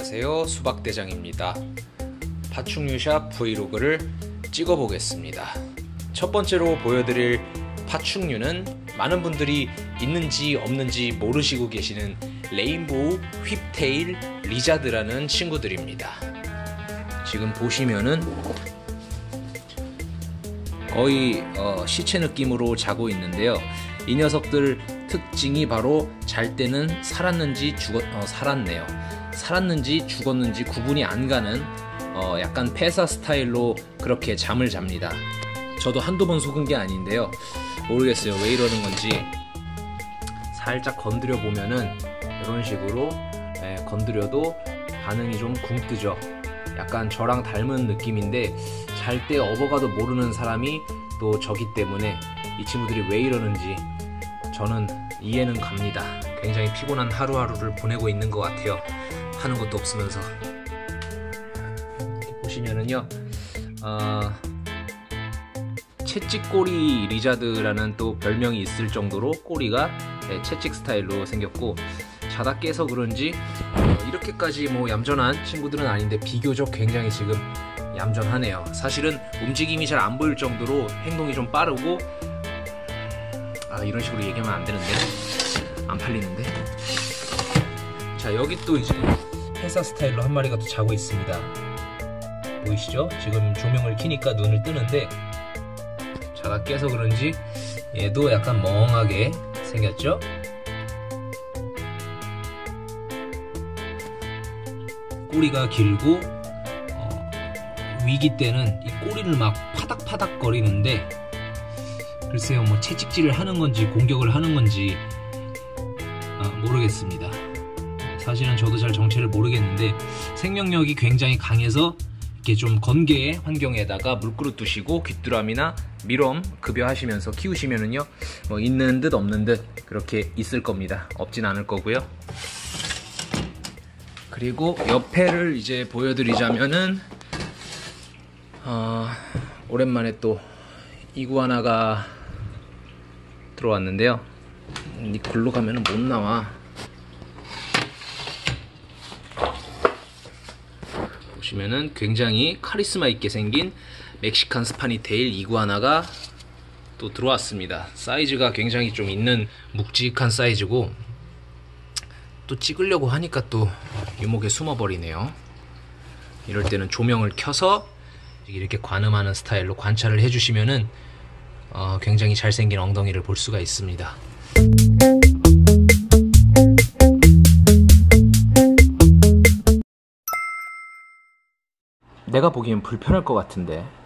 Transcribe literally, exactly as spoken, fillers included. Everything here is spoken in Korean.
안녕하세요, 수박대장입니다. 파충류샵 브이로그를 찍어보겠습니다. 첫 번째로 보여드릴 파충류는 많은 분들이 있는지 없는지 모르시고 계시는 레인보우 휩테일 리자드라는 친구들입니다. 지금 보시면은 거의 어, 시체 느낌으로 자고 있는데요. 이 녀석들 특징이 바로 잘 때는 살았는지 죽었 어, 살았네요. 살았는지 죽었는지 구분이 안 가는 어, 약간 폐사 스타일로 그렇게 잠을 잡니다. 저도 한두 번 속은 게 아닌데요. 모르겠어요, 왜 이러는 건지. 살짝 건드려 보면은 이런 식으로 예, 건드려도 반응이 좀 굼뜨죠. 약간 저랑 닮은 느낌인데 잘 때 업어가도 모르는 사람이 또 저기 때문에 이 친구들이 왜 이러는지 저는 이해는 갑니다. 굉장히 피곤한 하루하루를 보내고 있는 것 같아요. 하는 것도 없으면서. 이렇게 보시면은요, 어, 채찍꼬리 리자드라는 또 별명이 있을 정도로 꼬리가 네, 채찍 스타일로 생겼고, 자다 깨서 그런지 어, 이렇게까지 뭐 얌전한 친구들은 아닌데 비교적 굉장히 지금 얌전하네요. 사실은 움직임이 잘 안 보일 정도로 행동이 좀 빠르고, 아 이런 식으로 얘기하면 안 되는데, 안 팔리는데. 자, 여기 또 이제 폐사 스타일로 한 마리가 또 자고 있습니다. 보이시죠? 지금 조명을 켜니까 눈을 뜨는데 자다 깨서 그런지 얘도 약간 멍하게 생겼죠? 꼬리가 길고 어, 위기 때는 이 꼬리를 막 파닥파닥 거리는데, 글쎄요, 뭐 채찍질을 하는 건지 공격을 하는 건지 아, 모르겠습니다. 사실은 저도 잘 정체를 모르겠는데 생명력이 굉장히 강해서 이렇게 좀 건개의 환경에다가 물그릇 두시고 귀뚜라미나 밀웜 급여하시면서 키우시면은요, 뭐 있는 듯 없는 듯 그렇게 있을 겁니다. 없진 않을 거고요. 그리고 옆에를 이제 보여드리자면은 어, 오랜만에 또 이구아나가 들어왔는데요. 이 글로 가면은 못 나와. 보시면은 굉장히 카리스마 있게 생긴 멕시칸 스파니테일 이구아나가 또 들어왔습니다. 사이즈가 굉장히 좀 있는 묵직한 사이즈고, 또 찍으려고 하니까 또 유목에 숨어버리네요. 이럴 때는 조명을 켜서 이렇게 관음하는 스타일로 관찰을 해주시면은 어, 굉장히 잘생긴 엉덩이를 볼 수가 있습니다. 내가 보기엔 불편할 것 같은데.